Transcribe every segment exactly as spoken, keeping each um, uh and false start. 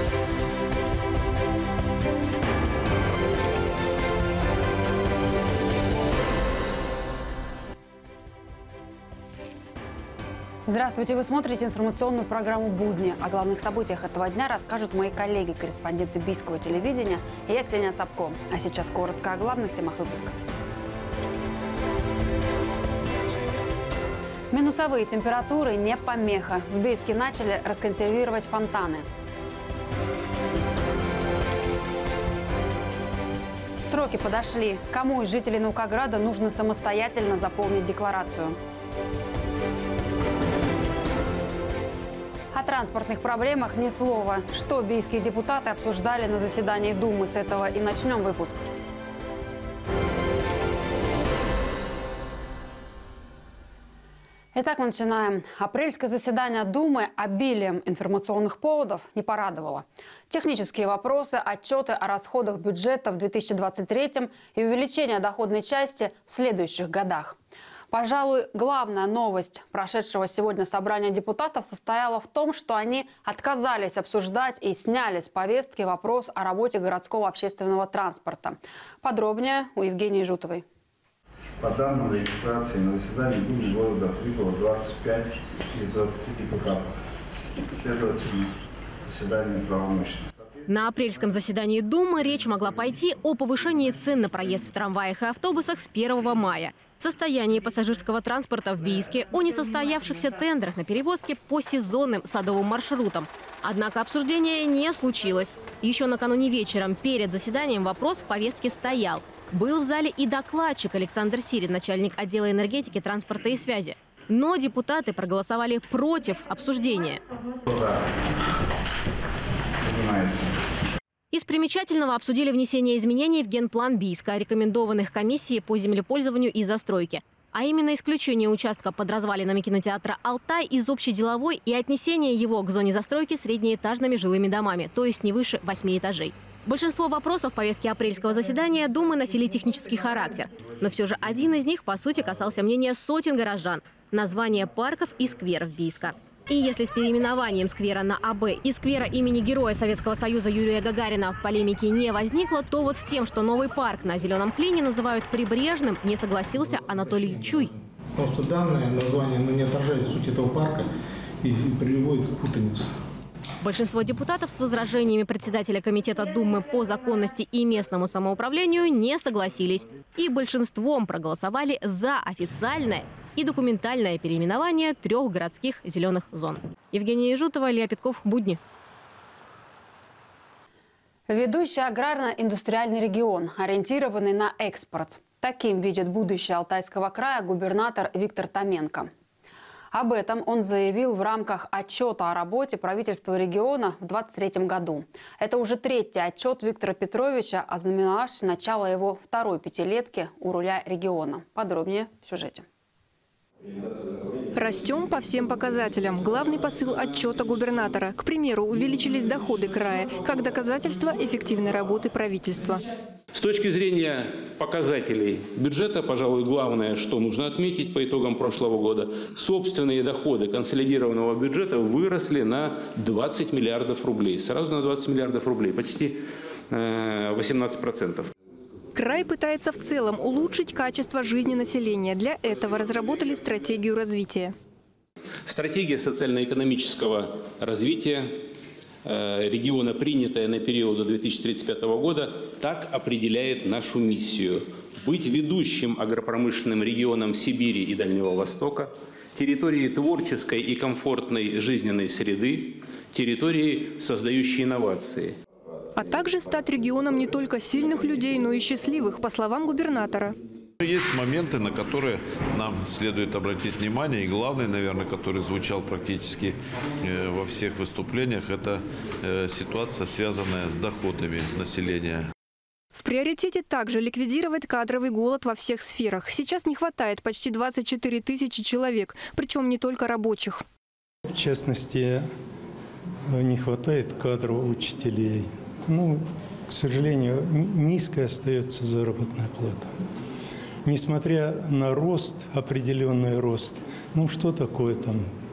Здравствуйте! Вы смотрите информационную программу «Будни». О главных событиях этого дня расскажут мои коллеги, корреспонденты Бийского телевидения и я, Ксения Цапко. А сейчас коротко о главных темах выпуска. Минусовые температуры не помеха. В Бийске начали расконсервировать фонтаны. Сроки подошли. Кому из жителей Наукограда нужно самостоятельно заполнить декларацию? О транспортных проблемах ни слова. Что бийские депутаты обсуждали на заседании Думы? С этого и начнем выпуск. Итак, мы начинаем. Апрельское заседание Думы обилием информационных поводов не порадовало. Технические вопросы, отчеты о расходах бюджета в две тысячи двадцать третьем и увеличение доходной части в следующих годах. Пожалуй, главная новость прошедшего сегодня собрания депутатов состояла в том, что они отказались обсуждать и сняли с повестки вопрос о работе городского общественного транспорта. Подробнее у Евгении Жутовой. По данным регистрации на заседании Думы города прибыло двадцать пять из двадцати депутатов. Следовательно, заседание правомочно. На апрельском заседании Думы речь могла пойти о повышении цен на проезд в трамваях и автобусах с первого мая, состоянии пассажирского транспорта в Бийске, о несостоявшихся тендерах на перевозки по сезонным садовым маршрутам. Однако обсуждение не случилось. Еще накануне вечером перед заседанием вопрос в повестке стоял. Был в зале и докладчик Александр Сирин, начальник отдела энергетики, транспорта и связи. Но депутаты проголосовали против обсуждения. Из примечательного обсудили внесение изменений в генплан Бийска, рекомендованных комиссией по землепользованию и застройке. А именно исключение участка под развалинами кинотеатра «Алтай» из общеделовой и отнесение его к зоне застройки среднеэтажными жилыми домами, то есть не выше восьми этажей. Большинство вопросов в повестке апрельского заседания Думы носили технический характер. Но все же один из них, по сути, касался мнения сотен горожан – название парков и скверов Бийска. И если с переименованием сквера на АБ и сквера имени Героя Советского Союза Юрия Гагарина полемики не возникло, то вот с тем, что новый парк на Зеленом Клине называют Прибрежным, не согласился Анатолий Чуй. Потому что данное название ну, не отражает суть этого парка и приводит к путанице. Большинство депутатов с возражениями председателя комитета Думы по законности и местному самоуправлению не согласились. И большинством проголосовали за официальное и документальное переименование трех городских зеленых зон. Евгения Жутова, Илья Петков, «Будни». Ведущий аграрно-индустриальный регион, ориентированный на экспорт. Таким видит будущее Алтайского края губернатор Виктор Томенко. Об этом он заявил в рамках отчета о работе правительства региона в две тысячи двадцать третьем году. Это уже третий отчет Виктора Петровича, ознаменовавший начало его второй пятилетки у руля региона. Подробнее в сюжете. Растем по всем показателям. Главный посыл отчета губернатора. К примеру, увеличились доходы края, как доказательство эффективной работы правительства. С точки зрения показателей бюджета, пожалуй, главное, что нужно отметить по итогам прошлого года, собственные доходы консолидированного бюджета выросли на двадцать миллиардов рублей. Сразу на двадцать миллиардов рублей, почти восемнадцать процентов. Край пытается в целом улучшить качество жизни населения. Для этого разработали стратегию развития. Стратегия социально-экономического развития региона, принятая на период до две тысячи тридцать пятого года, так определяет нашу миссию – быть ведущим агропромышленным регионом Сибири и Дальнего Востока, территории творческой и комфортной жизненной среды, территории, создающей инновации. А также стать регионом не только сильных людей, но и счастливых, по словам губернатора. Есть моменты, на которые нам следует обратить внимание. И главный, наверное, который звучал практически во всех выступлениях, это ситуация, связанная с доходами населения. В приоритете также ликвидировать кадровый голод во всех сферах. Сейчас не хватает почти двадцать четыре тысячи человек, причем не только рабочих. В частности, не хватает кадров учителей. Ну, к сожалению, низкая остается заработная плата. Несмотря на рост, определенный рост, ну что такое там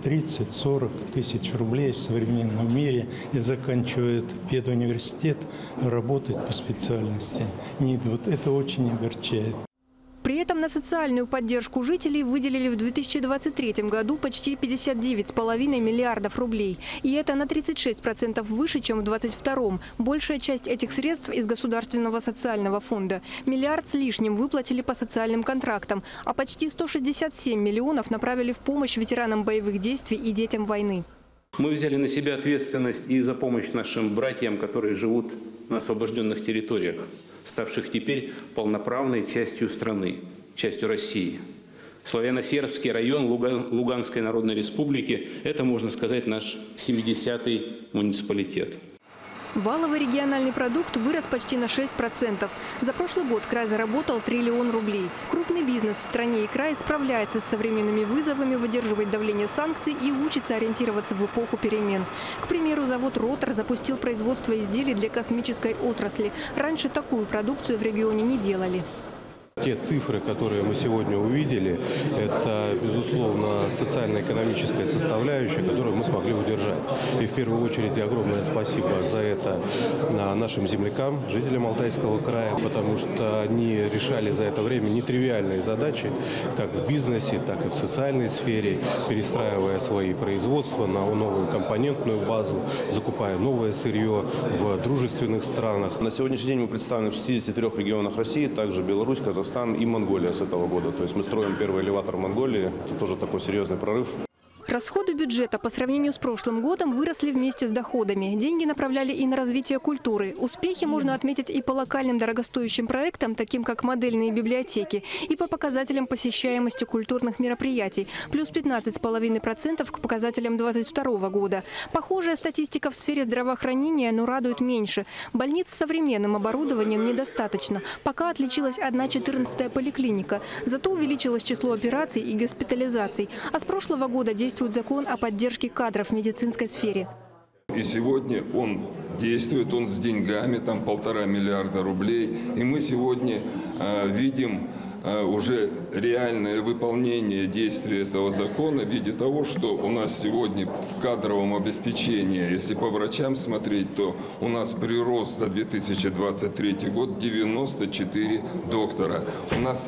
тридцать-сорок тысяч рублей в современном мире и заканчивают педуниверситет, работать по специальности не идут. Это очень огорчает. При этом на социальную поддержку жителей выделили в две тысячи двадцать третьем году почти пятьдесят девять с половиной миллиардов рублей. И это на тридцать шесть процентов выше, чем в двадцать втором. Большая часть этих средств из Государственного социального фонда. Миллиард с лишним выплатили по социальным контрактам, а почти сто шестьдесят семь миллионов направили в помощь ветеранам боевых действий и детям войны. Мы взяли на себя ответственность и за помощь нашим братьям, которые живут на освобожденных территориях, ставших теперь полноправной частью страны, частью России. Славяно-Сербский район Луганской Народной Республики – это, можно сказать, наш семидесятый муниципалитет. Валовый региональный продукт вырос почти на шесть процентов. За прошлый год край заработал триллион рублей. Крупный бизнес в стране и крае справляется с современными вызовами, выдерживает давление санкций и учится ориентироваться в эпоху перемен. К примеру, завод «Ротор» запустил производство изделий для космической отрасли. Раньше такую продукцию в регионе не делали. Те цифры, которые мы сегодня увидели, это, безусловно, социально-экономическая составляющая, которую мы смогли удержать. И в первую очередь огромное спасибо за это нашим землякам, жителям Алтайского края, потому что они решали за это время нетривиальные задачи, как в бизнесе, так и в социальной сфере, перестраивая свои производства на новую компонентную базу, закупая новое сырье в дружественных странах. На сегодняшний день мы представлены в шестидесяти трёх регионах России, также Беларусь, Казахстан и Монголия с этого года. То есть мы строим первый элеватор в Монголии. Это тоже такой серьезный прорыв. Расходы бюджета по сравнению с прошлым годом выросли вместе с доходами. Деньги направляли и на развитие культуры. Успехи можно отметить и по локальным дорогостоящим проектам, таким как модельные библиотеки, и по показателям посещаемости культурных мероприятий. Плюс пятнадцать с половиной процентов к показателям двадцать второго года. Похожая статистика в сфере здравоохранения, но радует меньше. Больниц с современным оборудованием недостаточно. Пока отличилась одна четырнадцатая поликлиника. Зато увеличилось число операций и госпитализаций. А с прошлого года действует закон о поддержке кадров в медицинской сфере. И сегодня он действует, он с деньгами, там полтора миллиарда рублей. И мы сегодня э, видим э, уже реальное выполнение действия этого закона в виде того, что у нас сегодня в кадровом обеспечении, если по врачам смотреть, то у нас прирост за две тысячи двадцать третий год девяносто четыре доктора. У нас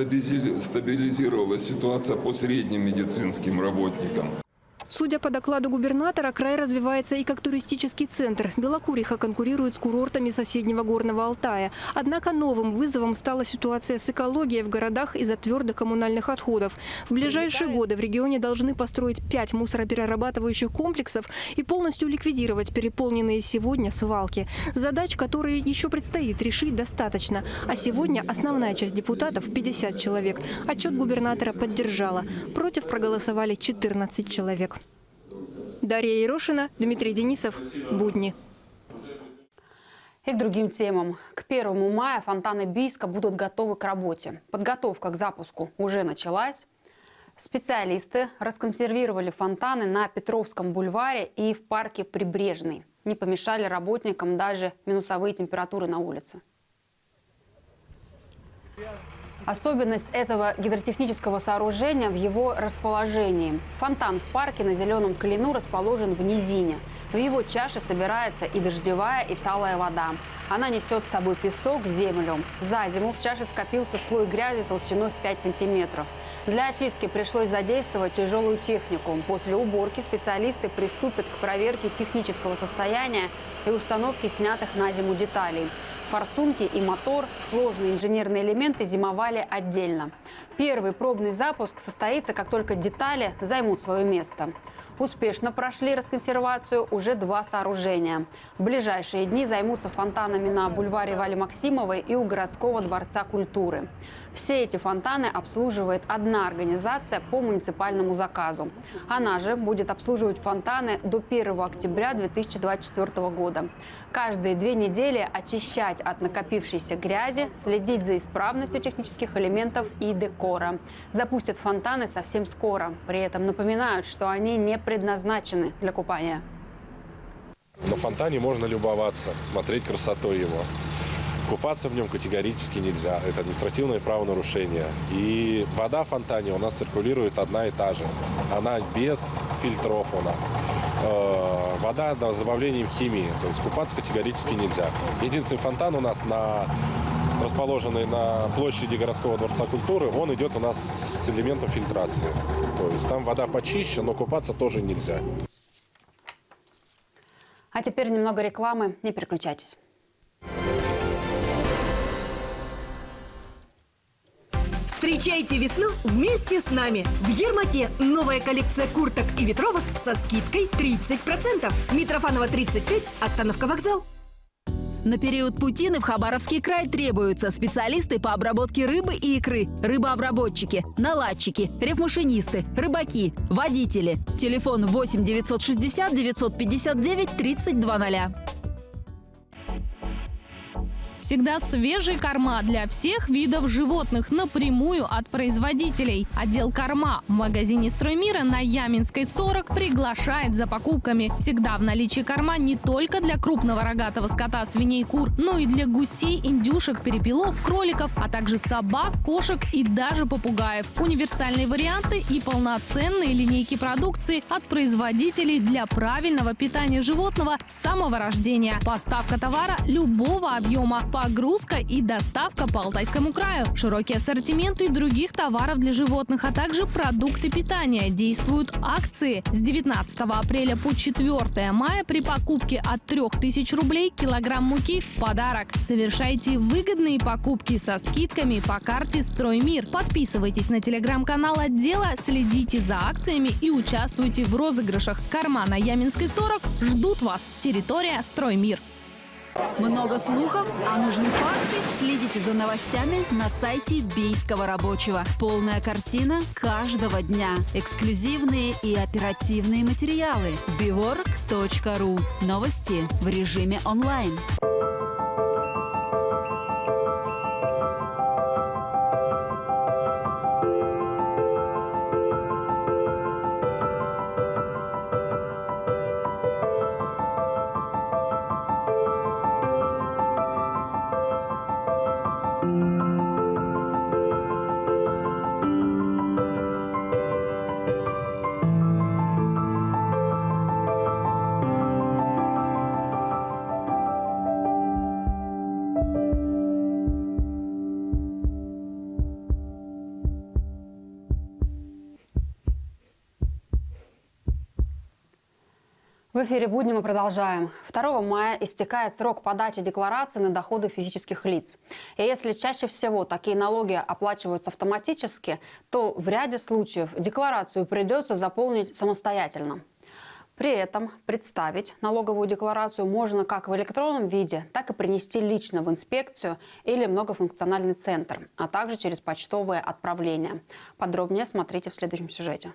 стабилизировалась ситуация по средним медицинским работникам. Судя по докладу губернатора, край развивается и как туристический центр. Белокуриха конкурирует с курортами соседнего Горного Алтая. Однако новым вызовом стала ситуация с экологией в городах из-за твердых коммунальных отходов. В ближайшие годы в регионе должны построить пять мусороперерабатывающих комплексов и полностью ликвидировать переполненные сегодня свалки. Задач, которые еще предстоит решить, достаточно. А сегодня основная часть депутатов, пятьдесят человек, отчет губернатора поддержала. Против проголосовали четырнадцать человек. Дарья Ерошина, Дмитрий Денисов. Будни. И к другим темам. К первому мая фонтаны Бийска будут готовы к работе. Подготовка к запуску уже началась. Специалисты расконсервировали фонтаны на Петровском бульваре и в парке Прибрежный. Не помешали работникам даже минусовые температуры на улице. Особенность этого гидротехнического сооружения в его расположении. Фонтан в парке на Зеленом Калину расположен в низине. В его чаше собирается и дождевая, и талая вода. Она несет с собой песок, землю. За зиму в чаше скопился слой грязи толщиной в пять сантиметров. Для очистки пришлось задействовать тяжелую технику. После уборки специалисты приступят к проверке технического состояния и установке снятых на зиму деталей. Форсунки и мотор, сложные инженерные элементы зимовали отдельно. Первый пробный запуск состоится, как только детали займут свое место. Успешно прошли расконсервацию уже два сооружения. В ближайшие дни займутся фонтанами на бульваре Вали Максимовой и у городского дворца культуры. Все эти фонтаны обслуживает одна организация по муниципальному заказу. Она же будет обслуживать фонтаны до первого октября две тысячи двадцать четвёртого года. Каждые две недели очищать от накопившейся грязи, следить за исправностью технических элементов и декора. Запустят фонтаны совсем скоро. При этом напоминают, что они не предназначены для купания. На фонтане можно любоваться, смотреть красотой его. Купаться в нем категорически нельзя. Это административное правонарушение. И вода в фонтане у нас циркулирует одна и та же. Она без фильтров у нас. Э, вода с добавлением химии. То есть купаться категорически нельзя. Единственный фонтан у нас, на, расположенный на площади городского дворца культуры, он идет у нас с элементом фильтрации. То есть там вода почище, но купаться тоже нельзя. А теперь немного рекламы. Не переключайтесь. Встречайте весну вместе с нами. В Ермаке новая коллекция курток и ветровок со скидкой тридцать процентов. Митрофанова, тридцать пять, остановка вокзал. На период путины в Хабаровский край требуются специалисты по обработке рыбы и икры, рыбообработчики, наладчики, рефмашинисты, рыбаки, водители. Телефон восемь девятьсот шестьдесят девятьсот пятьдесят девять тридцать два ноля. Всегда свежие корма для всех видов животных напрямую от производителей. Отдел корма в магазине «Строймира» на Яминской, сорок приглашает за покупками. Всегда в наличии корма не только для крупного рогатого скота, свиней, кур, но и для гусей, индюшек, перепелов, кроликов, а также собак, кошек и даже попугаев. Универсальные варианты и полноценные линейки продукции от производителей для правильного питания животного с самого рождения. Поставка товара любого объема. Погрузка и доставка по Алтайскому краю. Широкий ассортимент и других товаров для животных, а также продукты питания. Действуют акции. С девятнадцатого апреля по четвёртое мая при покупке от трёх тысяч рублей килограмм муки в подарок. Совершайте выгодные покупки со скидками по карте «Строймир». Подписывайтесь на телеграм-канал отдела, следите за акциями и участвуйте в розыгрышах. Корма на Яминской, сорок ждут вас. Территория «Строймир». Много слухов, а нужны факты? Следите за новостями на сайте Бийского рабочего. Полная картина каждого дня. Эксклюзивные и оперативные материалы. биворк точка ру. Новости в режиме онлайн. В эфире «Будни» мы продолжаем. второго мая истекает срок подачи декларации на доходы физических лиц. И если чаще всего такие налоги оплачиваются автоматически, то в ряде случаев декларацию придется заполнить самостоятельно. При этом представить налоговую декларацию можно как в электронном виде, так и принести лично в инспекцию или многофункциональный центр, а также через почтовые отправления. Подробнее смотрите в следующем сюжете.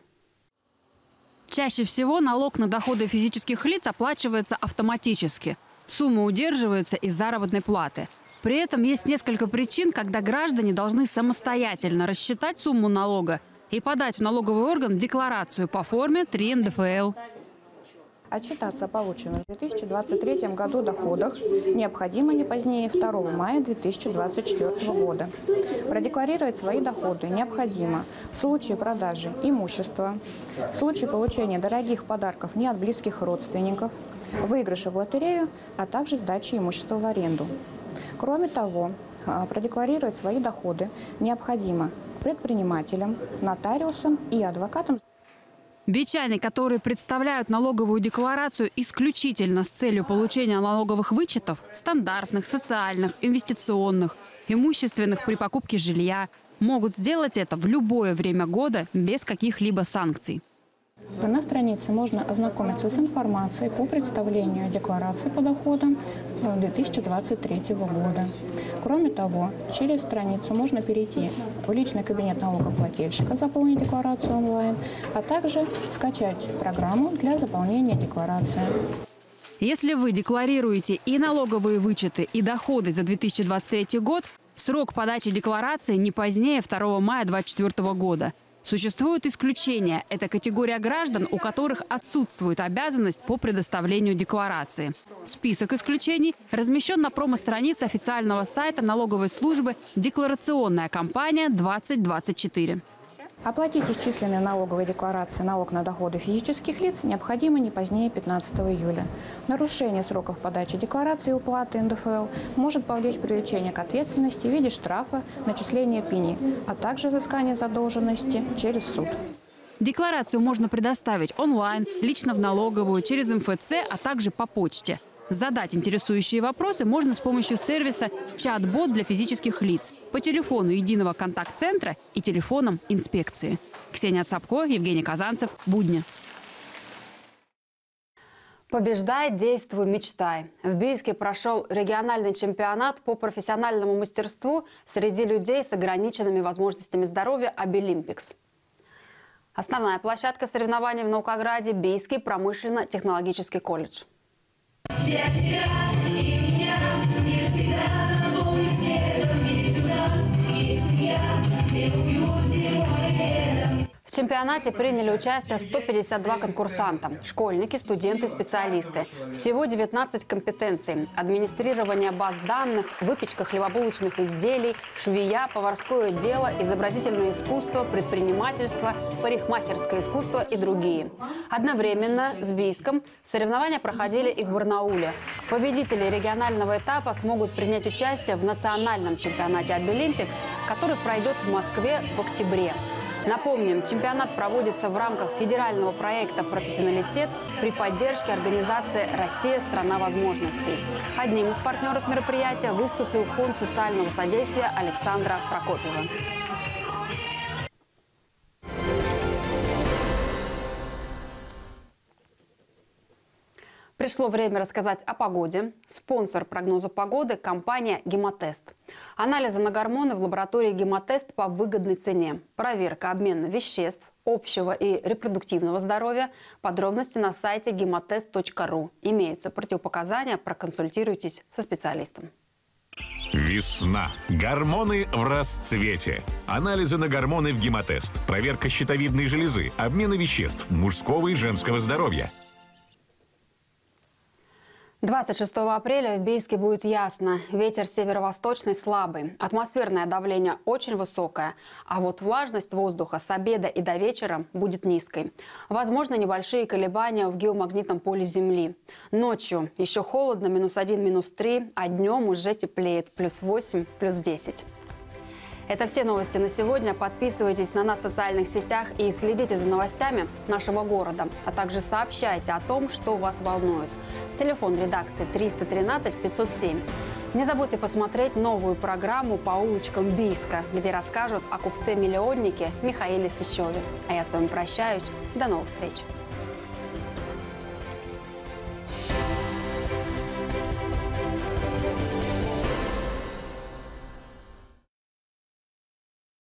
Чаще всего налог на доходы физических лиц оплачивается автоматически. Сумма удерживается из заработной платы. При этом есть несколько причин, когда граждане должны самостоятельно рассчитать сумму налога и подать в налоговый орган декларацию по форме три эн дэ эф эл. Отчитаться о полученных в две тысячи двадцать третьем году доходах необходимо не позднее второго мая две тысячи двадцать четвёртого года. Продекларировать свои доходы необходимо в случае продажи имущества, в случае получения дорогих подарков не от близких родственников, выигрыша в лотерею, а также сдачи имущества в аренду. Кроме того, продекларировать свои доходы необходимо предпринимателям, нотариусам и адвокатам. Бичане, которые представляют налоговую декларацию исключительно с целью получения налоговых вычетов, стандартных, социальных, инвестиционных, имущественных при покупке жилья, могут сделать это в любое время года без каких-либо санкций. На странице можно ознакомиться с информацией по представлению декларации по доходам две тысячи двадцать третьего года. Кроме того, через страницу можно перейти в личный кабинет налогоплательщика, заполнить декларацию онлайн, а также скачать программу для заполнения декларации. Если вы декларируете и налоговые вычеты, и доходы за две тысячи двадцать третий год, срок подачи декларации не позднее второго мая две тысячи двадцать четвёртого года. Существуют исключения. Это категория граждан, у которых отсутствует обязанность по предоставлению декларации. Список исключений размещен на промо-странице официального сайта налоговой службы «Декларационная кампания двадцать двадцать четыре». Оплатить исчисленные налоговые декларации налог на доходы физических лиц необходимо не позднее пятнадцатого июля. Нарушение сроков подачи декларации и уплаты эн дэ эф эл может повлечь привлечение к ответственности в виде штрафа, начисления пени, а также взыскания задолженности через суд. Декларацию можно предоставить онлайн, лично в налоговую, через эм эф цэ, а также по почте. Задать интересующие вопросы можно с помощью сервиса «Чат-бот» для физических лиц по телефону единого контакт-центра и телефоном инспекции. Ксения Цапко, Евгений Казанцев. Будни. Побеждай, действуй, мечтай. В Бийске прошел региональный чемпионат по профессиональному мастерству среди людей с ограниченными возможностями здоровья «Обилимпикс». Основная площадка соревнований в Наукограде – Бийский промышленно-технологический колледж. Для тебя и меня не всегда тобой светом, ведь у нас есть семья, где уют зимой и летом. В чемпионате приняли участие сто пятьдесят два конкурсанта – школьники, студенты, специалисты. Всего девятнадцать компетенций – администрирование баз данных, выпечка хлебобулочных изделий, швея, поварское дело, изобразительное искусство, предпринимательство, парикмахерское искусство и другие. Одновременно с Бийском соревнования проходили и в Барнауле. Победители регионального этапа смогут принять участие в национальном чемпионате «Обилимпикс», который пройдет в Москве в октябре. Напомним, чемпионат проводится в рамках федерального проекта «Профессионалитет» при поддержке организации «Россия – страна возможностей». Одним из партнеров мероприятия выступил Фонд социального содействия Александра Прокопьева. Пришло время рассказать о погоде. Спонсор прогноза погоды – компания «Гемотест». Анализы на гормоны в лаборатории «Гемотест» по выгодной цене. Проверка обмена веществ, общего и репродуктивного здоровья. Подробности на сайте гемотест точка ру. Имеются противопоказания, проконсультируйтесь со специалистом. Весна. Гормоны в расцвете. Анализы на гормоны в «Гемотест». Проверка щитовидной железы, обмена веществ, мужского и женского здоровья. двадцать шестого апреля в Бийске будет ясно. Ветер северо-восточный слабый. Атмосферное давление очень высокое. А вот влажность воздуха с обеда и до вечера будет низкой. Возможны небольшие колебания в геомагнитном поле Земли. Ночью еще холодно, минус один, минус три, а днем уже теплеет, плюс восемь, плюс десять. Это все новости на сегодня. Подписывайтесь на нас в социальных сетях и следите за новостями нашего города. А также сообщайте о том, что вас волнует. Телефон редакции триста тринадцать пятьсот семь. Не забудьте посмотреть новую программу «По улочкам Бийска», где расскажут о купце-миллионнике Михаиле Сычеве. А я с вами прощаюсь. До новых встреч.